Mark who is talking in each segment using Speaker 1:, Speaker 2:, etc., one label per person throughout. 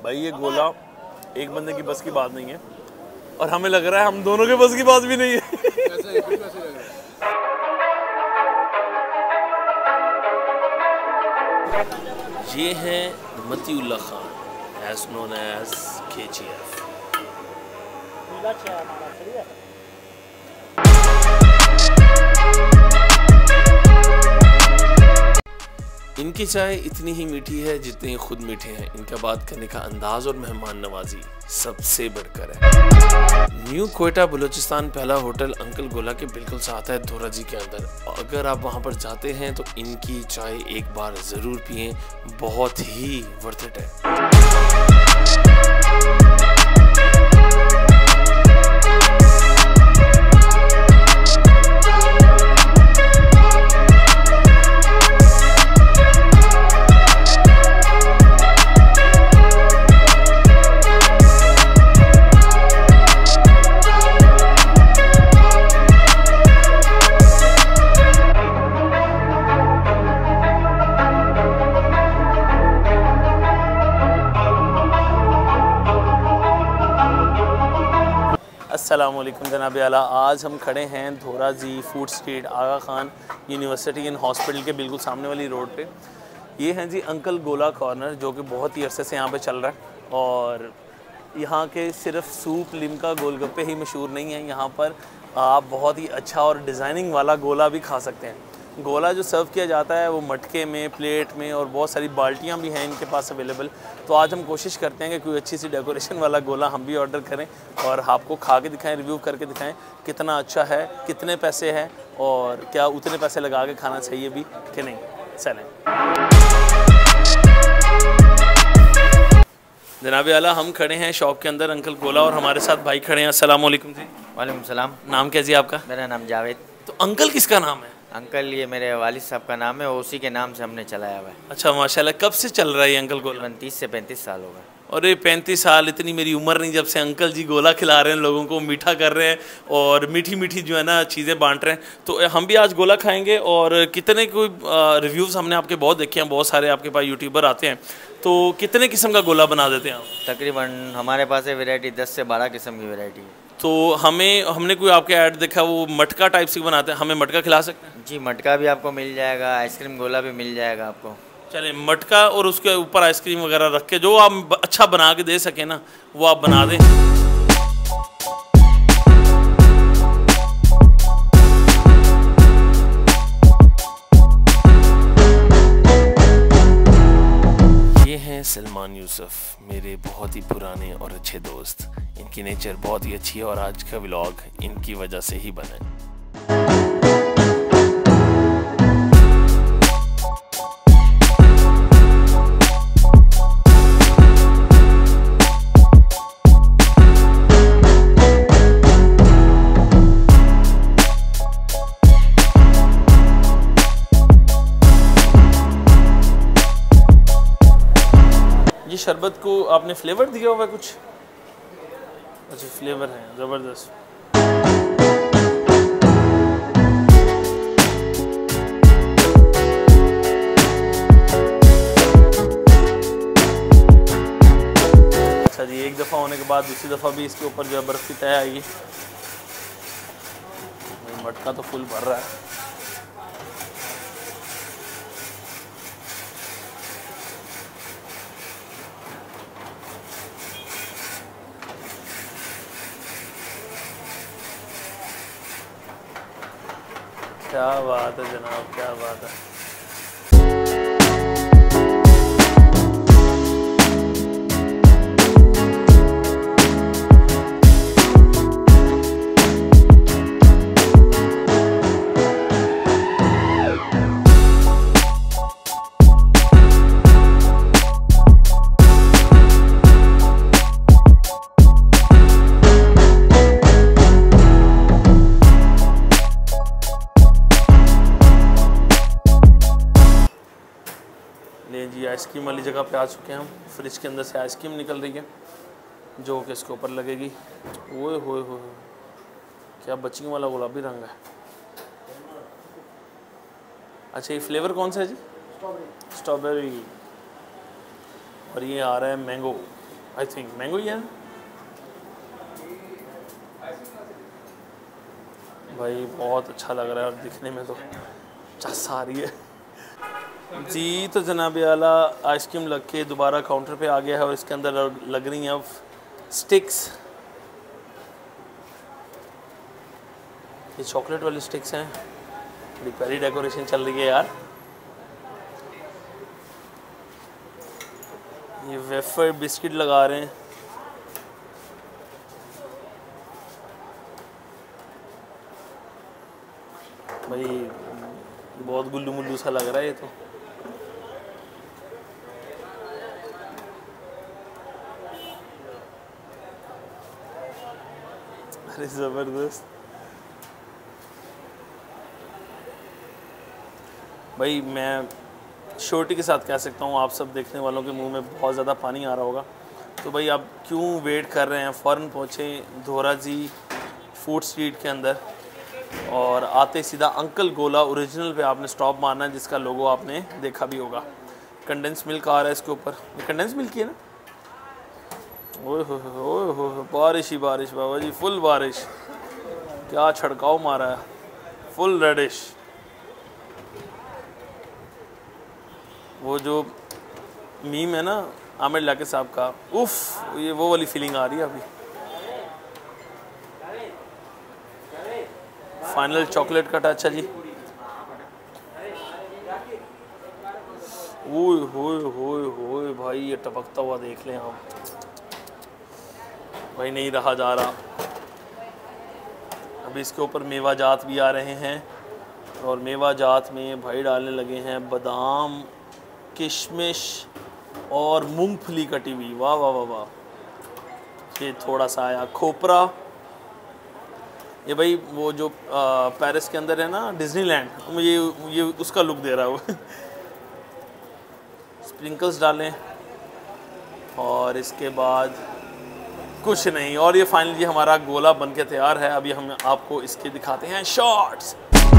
Speaker 1: भाई ये गोला एक बंदे की बस की बात नहीं है और हमें लग रहा है हम दोनों के बस की बात भी नहीं है। ये है Matiullah Khan as known as KGF। इनकी चाय इतनी ही मीठी है जितनी खुद मीठे हैं। इनका बात करने का अंदाज और मेहमान नवाजी सबसे बढ़कर है। न्यू क्वेटा बलूचिस्तान पहला होटल अंकल गोला के बिल्कुल साथ है धोराजी के अंदर। अगर आप वहां पर जाते हैं तो इनकी चाय एक बार ज़रूर पिएं, बहुत ही वर्थ इट है। अस्सलामुअलैकुम जनाब आला। आज हम खड़े हैं Dhoraji food street Aga Khan University and hospital के बिल्कुल सामने वाली रोड पे। ये हैं जी अंकल गोला कॉर्नर, जो कि बहुत ही अरसे से यहाँ पे चल रहा है। और यहाँ के सिर्फ सूप लिमका गोलगप्पे ही मशहूर नहीं हैं, यहाँ पर आप बहुत ही अच्छा और डिज़ाइनिंग वाला गोला भी खा सकते हैं। गोला जो सर्व किया जाता है वो मटके में, प्लेट में और बहुत सारी बाल्टियाँ भी हैं इनके पास अवेलेबल। तो आज हम कोशिश करते हैं कि कोई अच्छी सी डेकोरेशन वाला गोला हम भी ऑर्डर करें और आपको खा के दिखाएं, रिव्यू करके दिखाएं कितना अच्छा है, कितने पैसे हैं और क्या उतने पैसे लगा के खाना चाहिए भी कि नहीं। चलें जनाब आला, हम खड़े हैं शॉप के अंदर अंकल गोला और हमारे साथ भाई खड़े हैं। अस्सलाम वालेकुम जी।
Speaker 2: वालेकुम सलाम।
Speaker 1: नाम क्या जी आपका?
Speaker 2: मेरा नाम जावेद।
Speaker 1: तो अंकल किसका नाम है?
Speaker 2: अंकल ये मेरे वालिद साहब का नाम है, उसी के नाम से हमने चलाया हुआ है।
Speaker 1: अच्छा माशाल्लाह। कब से चल रहा है ये अंकल गोला?
Speaker 2: 30 से 35 साल हो गए।
Speaker 1: और ये 35 साल इतनी मेरी उम्र नहीं जब से अंकल जी गोला खिला रहे हैं, लोगों को मीठा कर रहे हैं और मीठी मीठी जो है ना चीज़ें बांट रहे हैं। तो हम भी आज गोला खाएंगे और कितने कोई रिव्यूज़ हमने आपके बहुत देखे हैं, बहुत सारे आपके पास यूट्यूबर आते हैं। तो कितने किस्म का गोला बना देते हैं आप?
Speaker 2: तकरीबन हमारे पास है वैरायटी 10 से 12 किस्म की वैरायटी है।
Speaker 1: तो हमने कोई आपके ऐड देखा वो मटका टाइप से बनाते हैं, हमें मटका खिला सकते हैं?
Speaker 2: जी मटका भी आपको मिल जाएगा, आइसक्रीम गोला भी मिल जाएगा आपको।
Speaker 1: चले मटका और उसके ऊपर आइसक्रीम वगैरह रख के जो आप अच्छा बना के दे सकें ना वो आप बना दें। ये हैं सलमान यूसुफ, मेरे बहुत ही पुराने और अच्छे दोस्त। इनकी नेचर बहुत ही अच्छी है और आज का व्लॉग इनकी वजह से ही बना है। ये शरबत को आपने फ्लेवर दिया हुआ है कुछ? अच्छा फ्लेवर है, ज़बरदस्त। अच्छा जी, एक दफ़ा होने के बाद दूसरी दफ़ा भी इसके ऊपर जो है बर्फ़ की तय आएगी। मटका तो फुल भर रहा है। क्या बात है जनाब, क्या बात है। जी आइसक्रीम वाली जगह पे आ चुके हैं हम। फ्रिज के अंदर से आइसक्रीम निकल रही है जो कि इसके ऊपर लगेगी। ओए होए होए, क्या बच्चियों वाला गुलाबी रंग है। अच्छा ये फ्लेवर कौन सा है जी? स्ट्रॉबेरी। और ये आ रहा है मैंगो। आई थिंक मैंगो ही है भाई, बहुत अच्छा लग रहा है और दिखने में तो चस आ रही है जी। तो जनाब आला आइसक्रीम लग के दोबारा काउंटर पे आ गया है और इसके अंदर लग रही हैं अब स्टिक्स। ये चॉकलेट वाली स्टिक्स हैं, बड़ी प्यारी डेकोरेशन चल रही है यार। ये वेफर बिस्किट लगा रहे हैं। भाई बहुत गुल्लू मुल्लू सा लग रहा है ये तो। अरे ज़बरदस्त भाई, मैं श्योरिटी के साथ कह सकता हूँ आप सब देखने वालों के मुंह में बहुत ज़्यादा पानी आ रहा होगा। तो भाई आप क्यों वेट कर रहे हैं, फ़ौरन पहुँचें धोरा जी फूड स्ट्रीट के अंदर और आते सीधा अंकल गोला ओरिजिनल पे आपने स्टॉप मारना है, जिसका लोगो आपने देखा भी होगा। कंडेंस मिल्क आ रहा है इसके ऊपर, ये कंडेंस मिल्क ही है ना। ओए हो बारिश ही बारिश बाबा जी, फुल बारिश, क्या छड़काव मारा है, फुल रेडिश। वो जो मीम है ना आमिर लाके साहब का, उफ, ये वो वाली फीलिंग आ रही है अभी। फाइनल चॉकलेट का टच है जी। ओए होए होए होए भाई, ये टपकता हुआ देख लें आप भाई, नहीं रहा जा रहा। अभी इसके ऊपर मेवा जात भी आ रहे हैं और मेवा जात में भाई डालने लगे हैं बादाम, किशमिश और मूंगफली कटी हुई। वाह वाह वाह वाह। ये थोड़ा सा आया खोपरा। ये भाई वो जो पेरिस के अंदर है ना डिज्नीलैंड, ये उसका लुक दे रहा है वो। स्प्रिंकल्स डालें और इसके बाद कुछ नहीं, और ये फाइनली हमारा गोला बनके तैयार है। अभी हम आपको इसके दिखाते हैं शॉट्स।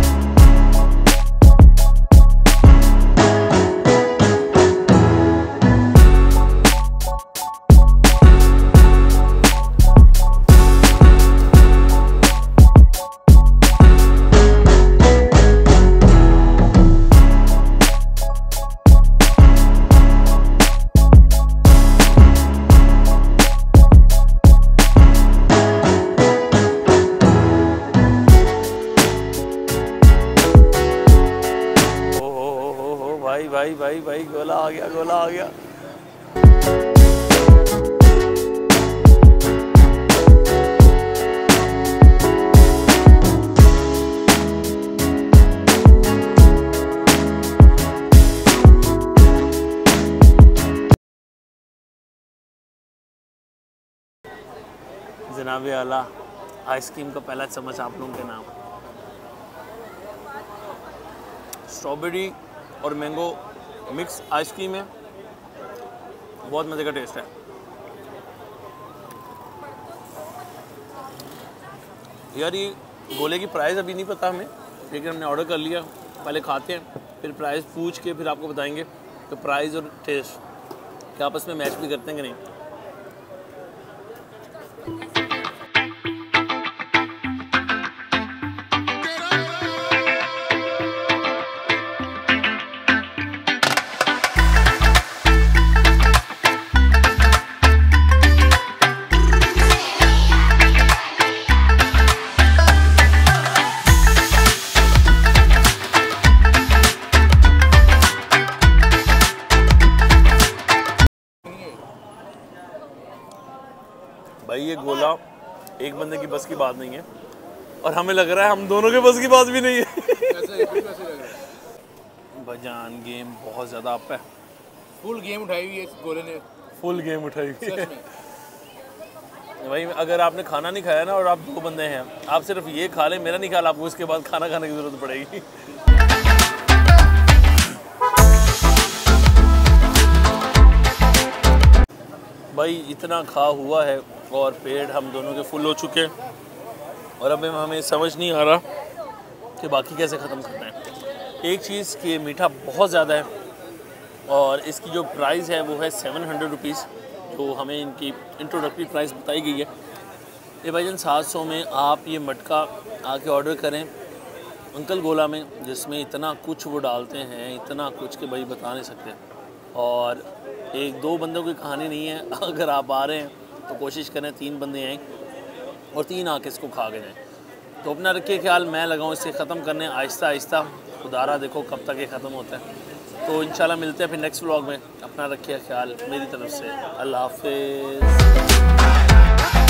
Speaker 1: भाई भाई भाई गोला आ गया, गोला आ गया। जनाब आला आइसक्रीम का पहला चम्मच आप लोगों के नाम। स्ट्रॉबेरी और मैंगो मिक्स आइसक्रीम है, बहुत मज़े का टेस्ट है। यार ये गोले की प्राइस अभी नहीं पता हमें, लेकिन हमने ऑर्डर कर लिया, पहले खाते हैं फिर प्राइस पूछ के फिर आपको बताएंगे तो प्राइस और टेस्ट क्या आपस में मैच भी करते हैं कि नहीं। भाई ये गोला एक बंदे की बस की बात नहीं है और हमें लग रहा है हम दोनों के बस की बात भी नहीं है। भजान गेम बहुत ज़्यादा अप है,
Speaker 3: फुल गेम उठाई हुई है इस गोले ने,
Speaker 1: फुल गेम उठाई हुई है भाई। अगर आपने खाना नहीं खाया ना और आप दो बंदे हैं, आप सिर्फ ये खा लें, मेरा नहीं ख्याल आपको इसके बाद खाना खाने की ज़रूरत पड़ेगी। भाई इतना खा हुआ है और पेट हम दोनों के फुल हो चुके हैं और अब हमें समझ नहीं आ रहा कि बाकी कैसे ख़त्म करना है। एक चीज़ कि मीठा बहुत ज़्यादा है और इसकी जो प्राइस है वो है 700 रुपीज़, जो हमें इनकी इंट्रोडक्टरी प्राइस बताई गई है। ये भाईजान 700 में आप ये मटका आके ऑर्डर करें अंकल गोला में, जिसमें इतना कुछ वो डालते हैं, इतना कुछ कि भाई बता नहीं सकते। और एक दो बंदों की कहानी नहीं है, अगर आप आ रहे हैं तो कोशिश करें 3 बंदे आएँ और 3 आके इसको खा के जाएँ। तो अपना रखिए ख्याल, मैं लगाऊँ इसे ख़त्म करने आहिस्ता आहिस्ता, खुदारा देखो कब तक ये ख़त्म होता है। तो इंशाल्लाह मिलते हैं फिर नेक्स्ट व्लॉग में। अपना रखिए ख्याल, मेरी तरफ से अल्लाह हाफ़िज़।